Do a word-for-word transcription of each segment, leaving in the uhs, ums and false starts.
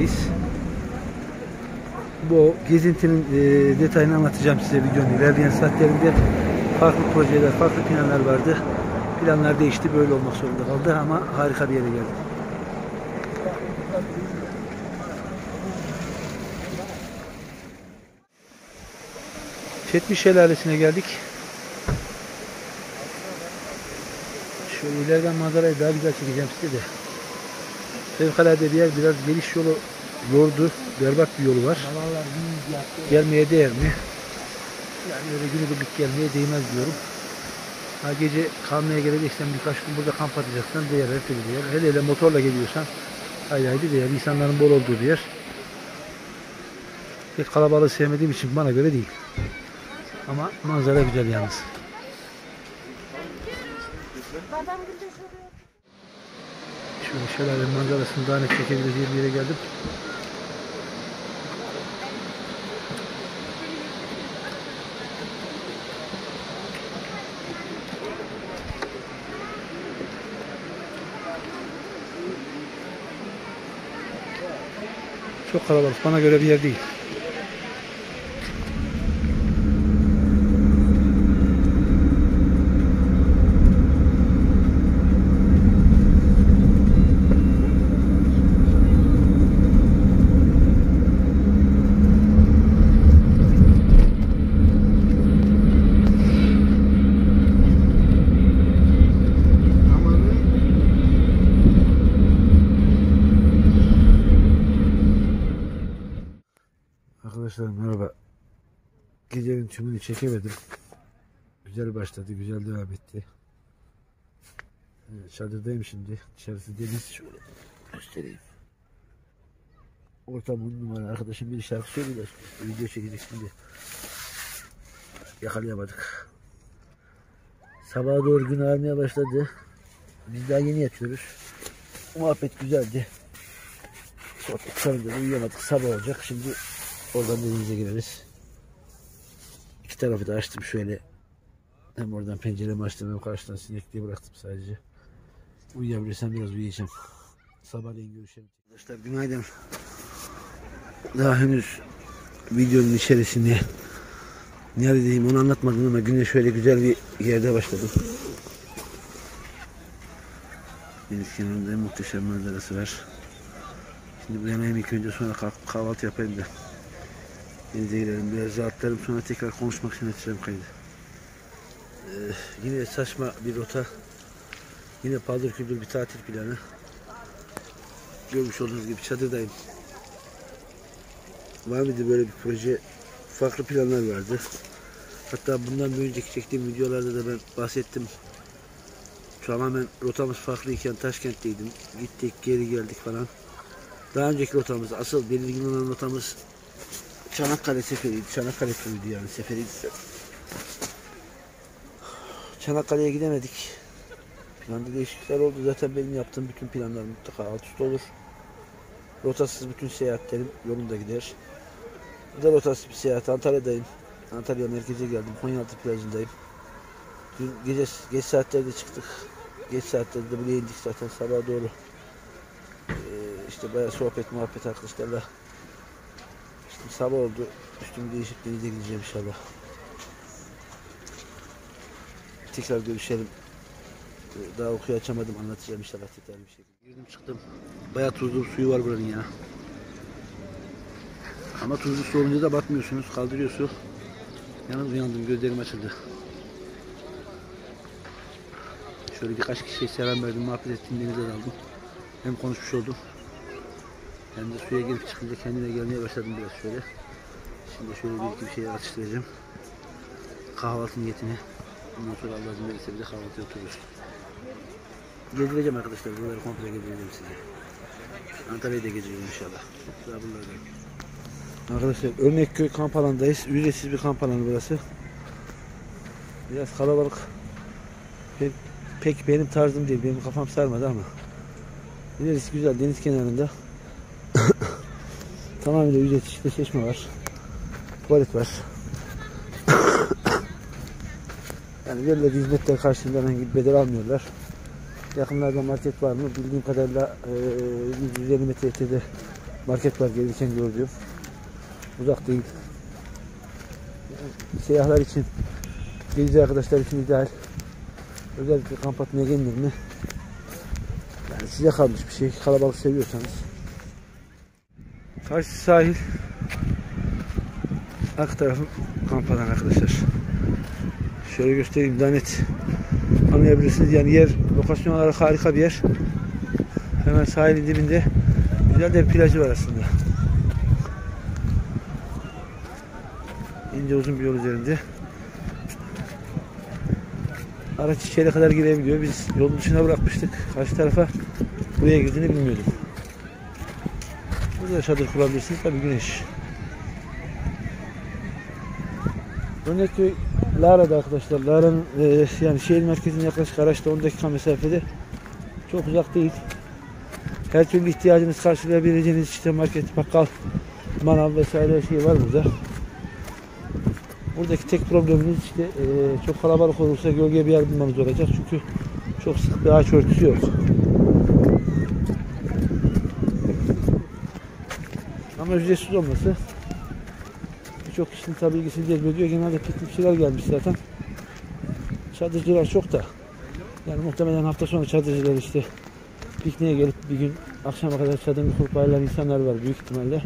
Çeşme'deyiz. Bu gezintinin e, detayını anlatacağım size videonun ilerleyen saatlerinde. Farklı projeler, farklı planlar vardı. Planlar değişti, böyle olmak zorunda kaldı ama harika bir yere geldik. Çetmiş Şelalesi'ne geldik. Şöyle ileriden manzarayı daha güzel çekeceğim size de. Fevkalade bir yer, biraz geniş yolu yordu, berbat bir yolu var. Gelmeye değer mi? Yani öyle günübirlik gelmeye değmez diyorum. Ha, gece kalmaya geleceksen, birkaç gün burada kamp atacaksan değer, her türlü değer. Hele hele motorla geliyorsan haydi haydi değer. İnsanların bol olduğu bir yer. Pek kalabalığı sevmediğim için bana göre değil. Ama manzara güzel yalnız. Şöyle şelalenin manzarasını daha net çekebileceğim bir yere geldim. Çok kalabalık, bana göre bir yer değil. Arkadaşlar merhaba. Gecenin tümünü çekemedim. Güzel başladı, güzel devam etti. Evet, çadırdayım şimdi. Dışarısı deniz, şöyle göstereyim. Ortam on numara. Arkadaşım bir şarkı söylüyor. Video çekecek şimdi. Yakalayamadık. Sabaha doğru gün ağarmaya başladı. Biz daha yeni yatıyoruz. Muhabbet güzeldi. Sohbet sonunda uyuyamadık. Sabah olacak. Şimdi oradan denize gireriz. İki tarafı da açtım şöyle. Hem oradan penceremi açtım, hem karşıdan sinekliği bıraktım sadece. Uyuyabilirsem biraz uyuyacağım. Sabahleyin görüşelim. Arkadaşlar günaydın. Daha henüz videonun içerisinde neredeyim onu anlatmadım ama güne şöyle güzel bir yerde başladım. Deniz kenarında muhteşem manzarası var. Şimdi bu yanayım ilk önce, sonra kalkıp kahvaltı yapayım da denize girelim. Biraz rahatlarım, sonra tekrar konuşmak için açacağım kaydı. Ee, yine saçma bir rota. Yine paldır küldür bir tatil planı. Görmüş olduğunuz gibi çadırdayım. Var mıydı böyle bir proje? Farklı planlar vardı. Hatta bundan bir önceki çektiğim videolarda da ben bahsettim. Tamamen rotamız farklıyken Taşkent'teydim. Gittik, geri geldik falan. Daha önceki rotamız, asıl belirgin olan rotamız Çanakkale seferiydi. Çanakkale turuydu yani, seferiydi. Çanakkale'ye gidemedik. Planda değişiklikler oldu. Zaten benim yaptığım bütün planlar mutlaka alt üst olur. Rotasız bütün seyahatlerim yolunda gider. Bu da rotasız bir seyahat. Antalya'dayım. Antalya merkeze geldim. Konyaaltı plajındayım. Dün gece geç saatlerde çıktık. Geç saatlerde de buraya indik zaten sabaha doğru. Ee, işte bayağı sohbet muhabbet arkadaşlarla. Şimdi sabah oldu. Üstümü değişip denize gideceğim inşallah. Tekrar görüşelim. Daha okuyu açamadım, anlatacağım inşallah tekrar bir şey. Girdim çıktım. Bayağı tuzlu bir suyu var buranın ya. Ama tuzlu su olunca da batmıyorsunuz. Kaldırıyor su. Yalnız uyandım, gözlerim açıldı. Şöyle birkaç kişiye selam verdim, muhabbet ettim, denize daldım. Hem konuşmuş oldum. Hem de suya girip çıkınca kendime gelmeye başladım biraz şöyle. Şimdi şöyle bir iki bir şey atıştıracağım. Kahvaltı niyetine. Ondan sonra Allah izin verirse bir de kahvaltıya otururuz. Gezdireceğim arkadaşlar, buraları komple gezdireceğim size. Antalya'yı da gezdireceğim inşallah. Daha bunlardan. Arkadaşlar Örnekköy kamp alanındayız. Ücretsiz bir kamp alanı burası. Biraz kalabalık. Pek, pek benim tarzım değil, benim kafam sarmadı ama. İlerisi güzel, deniz kenarında. Tamamıyla ücretsiz, işte çeşme var. Tuvalet var. Yani verilen hizmetler karşılığında herhangi bir bedel almıyorlar. Yakınlarda market var mı? Bildiğim kadarıyla yüz elli metre ötede market var gelirken gördüğüm. Uzak değil. Yani seyahatler için, gezici arkadaşlar için ideal. Özellikle kamp atmaya gelinir mi? Yani size kalmış bir şey. Kalabalık seviyorsanız. Karşı sahil. Arka tarafım kamp alanı arkadaşlar. Şöyle göstereyim daha net anlayabilirsiniz. Yani yer, lokasyon olarak harika bir yer. Hemen sahilin dibinde güzel de bir plajı var aslında. İnce uzun bir yol üzerinde. Araç içeri kadar girebiliyor. Biz yolun dışına bırakmıştık. Karşı tarafa buraya girdiğini bilmiyordum. Burada çadır kurabilirsiniz. Tabii güneş. Örnekköy Lara'da arkadaşlar. Lara'nın e, yani şehir merkezine yaklaşık araçta on dakika mesafede. Çok uzak değil. Her türlü ihtiyacınız karşılayabileceğiniz işte market, bakkal, manav vesaire her şey var burada. Buradaki tek problemimiz işte e, çok kalabalık olursa gölgeye bir yer bulmamız olacak. Çünkü çok sık bir ağaç örtüsü yok. Ama ücretsiz olması birçok kişinin tabi ilgisini cezbediyor. Genelde piknikçiler gelmiş zaten. Çadırcılar çok da. Yani muhtemelen hafta sonu çadırcılar işte pikniğe gelip bir gün akşama kadar çadırını kurup ayrılan insanlar var büyük ihtimalle.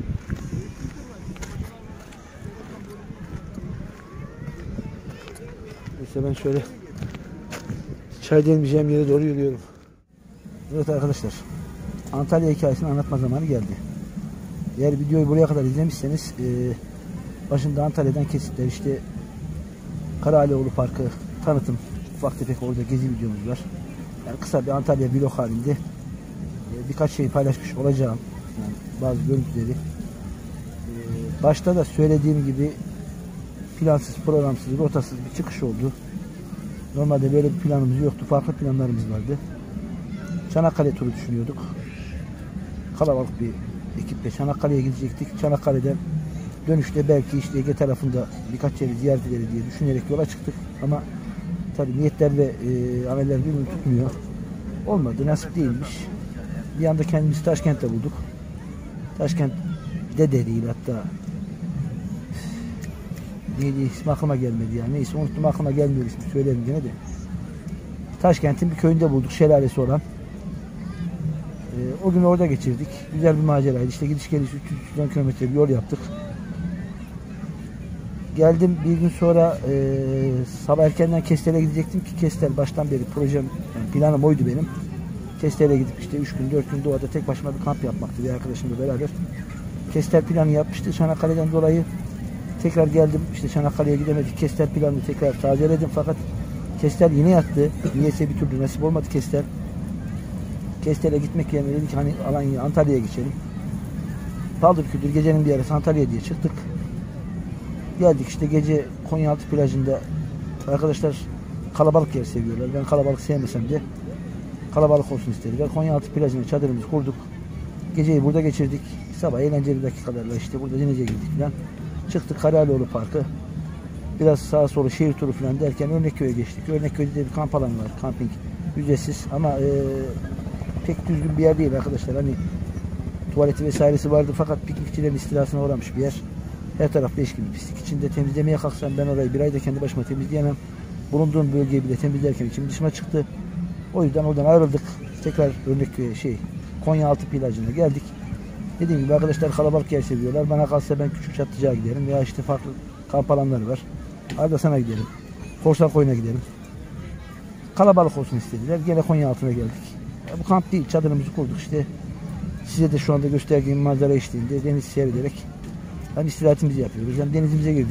Neyse ben şöyle çay demeyeceğim yere doğru yürüyorum. Evet arkadaşlar, Antalya hikayesini anlatma zamanı geldi. Eğer videoyu buraya kadar izlemişseniz e, başında Antalya'dan kesitler işte Karahalioğlu Parkı tanıtım, ufak tefek orada gezi videomuz var. Yani kısa bir Antalya vlog halinde e, birkaç şey paylaşmış olacağım. Yani bazı görüntüleri. E, başta da söylediğim gibi plansız, programsız, rotasız bir çıkış oldu. Normalde böyle bir planımız yoktu. Farklı planlarımız vardı. Çanakkale turu düşünüyorduk. Kalabalık bir ekiple Çanakkale'ye gidecektik. Çanakkale'den dönüşte belki işte Ege tarafında birkaç yeri ziyaret ederiz diye düşünerek yola çıktık. Ama tabii niyetler ve e, ameller birbirini tutmuyor. Olmadı, nasip değilmiş. Bir anda kendimizi Taşkent'te bulduk. Taşkent'de de değil hatta. Neydi ismi aklıma gelmedi ya. Neyse unuttum, aklıma gelmiyor ismi, söylerim gene de. Taşkent'in bir köyünde bulduk, şelalesi olan. Ee, o gün orada geçirdik. Güzel bir maceraydı. İşte gidiş geliş üç yüz on kilometre bir yol yaptık. Geldim bir gün sonra e, sabah erkenden Kestel'e gidecektim ki Kestel baştan beri projem, yani planım oydu benim. Kestel'e gidip işte üç gün dört gün doğada tek başıma bir kamp yapmaktı bir arkadaşımla beraber. Kestel planı yapmıştı. Çanakkale'den dolayı tekrar geldim. İşte Çanakkale'ye gidemedik. Kestel planını tekrar tazeledim fakat Kestel yine yattı. Niyeyse bir türlü nasip olmadı Kestel. Kestel'e gitmek yerine dedik hani Alanya, Antalya'ya geçelim. Paldır küldür gecenin bir yarısı Antalya diye çıktık. Geldik işte gece Konyaaltı plajında. Arkadaşlar kalabalık yer seviyorlar. Ben kalabalık sevmesem de kalabalık olsun istediler. Konyaaltı plajına çadırımızı kurduk. Geceyi burada geçirdik. Sabah eğlenceli dakikalarla işte burada denize girdik falan. Çıktık Karahalioğlu Parkı. Biraz sağa sola şehir turu falan derken Örnekköy'e geçtik. Örnekköy'de de bir kamp alanı var. Kamping ücretsiz ama e, pek düzgün bir yer değil arkadaşlar. Hani tuvaleti vesairesi vardı fakat piknikçilerin istilasına uğramış bir yer. Her taraf leş gibi pislik. İçinde temizlemeye kalksam ben orayı bir ayda kendi başıma temizleyemem. Bulunduğum bölgeyi bile temizlerken içim dışıma çıktı. O yüzden oradan ayrıldık. Tekrar Örnekköy'e şey Konyaaltı plajına geldik. Dediğim gibi arkadaşlar kalabalık yer seviyorlar. Bana kalsa ben küçük çatlıcağa giderim veya işte farklı kamp alanları var. Ardasan'a giderim. Korsan Koyun'a giderim. Kalabalık olsun istediler. Gene Konyaaltı'na geldik. Ya bu kamp değil. Çadırımızı kurduk işte. Size de şu anda gösterdiğim manzara eşliğinde deniz seyrederek hem istirahatimizi yapıyoruz. Hem denizimize girdik.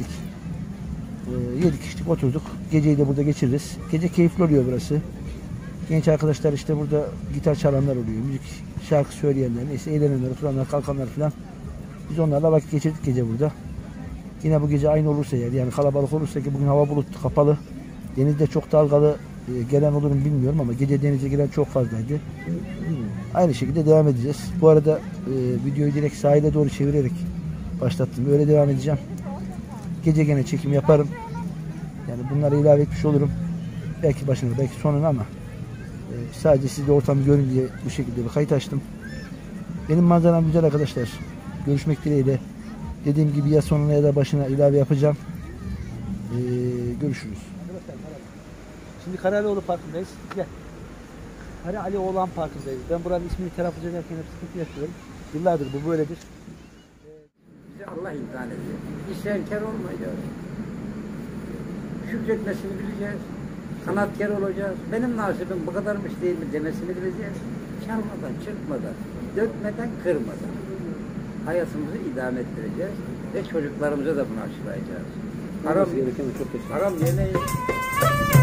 Ee, yedik içtik oturduk. Geceyi de burada geçiririz. Gece keyifli oluyor burası. Genç arkadaşlar işte burada gitar çalanlar oluyor. Müzik, şarkı söyleyenler, neyse eğlenenler, oturanlar, kalkanlar falan. Biz onlarla vakit geçirdik gece burada. Yine bu gece aynı olursa eğer yani kalabalık olursa ki bugün hava bulutlu, kapalı. Denizde çok dalgalı e, gelen olur mu bilmiyorum ama gece denize giren çok fazlaydı. Aynı şekilde devam edeceğiz. Bu arada e, videoyu direkt sahile doğru çevirerek başlattım. Öyle devam edeceğim. Gece gene çekim yaparım. Yani bunları ilave etmiş olurum. Belki başına, belki sonuna ama e, sadece siz de ortamı görün diye bu şekilde bir kayıt açtım. Benim manzaram güzel arkadaşlar. Görüşmek dileğiyle. Dediğim gibi ya sonuna ya da başına ilave yapacağım. Ee, görüşürüz. Şimdi Karalioğlu Parkı'ndayız. Gel. Karalioğlan Parkı'ndayız. Ben buranın ismini telaffuz ederken hep sıkıntı yaşıyorum. Yıllardır bu böyledir. Bize Allah imtihan ediyor. İsyankar olmayacağız. Şükretmesini bileceğiz. Sanatkar olacağız. Benim nasibim bu kadarmış değil mi demesini bileceğiz. Çalmadan, çırpmadan, dökmeden, kırmadan hayatımızı idame ettireceğiz ve çocuklarımıza da bunu aşılayacağız. Haram, haram yemeyiz.